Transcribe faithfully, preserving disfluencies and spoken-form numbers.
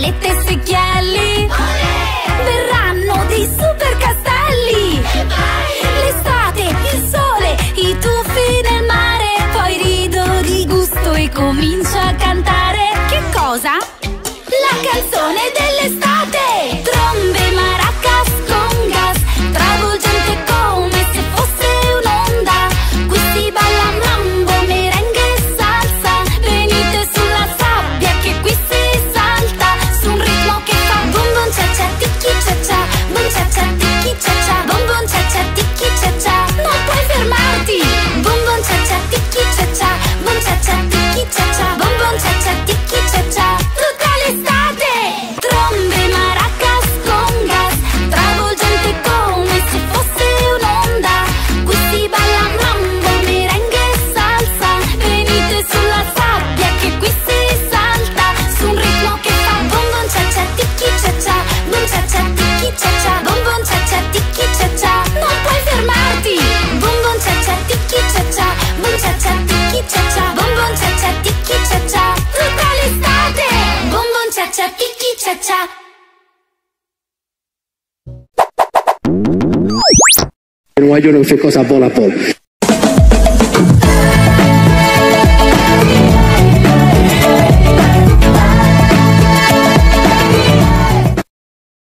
magliette e secchielli. Verranno dei super castelli. L'estate, il sole, i tuffi nel mare. Poi rido di gusto e comincio a cantare. Che cosa? La canzone dell'estate. Trombe, maracas, congas, travolgente come se fosse un'onda. Qui si balla mambo, merengue e salsa. Venite sulla sabbia che qui si salta. Su un ritmo che fa bum bum cia cia ticchi cia cia, bum cia cia ticchi cia cia, bum bum cia cia ticchi cia cia. Non puoi fermarti. Bum bum cia cia ticchi cia cia, bum cia cia ticchi cia cia, bum bum cia cia ticchi cia cia. Tutta l'estate. Trombe, maracas, congas, travolgente come se fosse un'onda. Qui si balla mambo, merengue e salsa. Venite sulla sabbia che qui si salta. Su un ritmo che fa bum bum cia cia ticchi cia cia, bum cia cia ticchi cia cia, bum bum cia cia ticchi cia cia. Non puoi fermarti. Bum bum cia cia ticchi cia cia, bum cia cia ticchi cia cia, bum bum cia cia ticchi cia cia. Tutta l'estate. Bum bum cia cia ticchi cia cia. En Nueva York fue cosa bola por.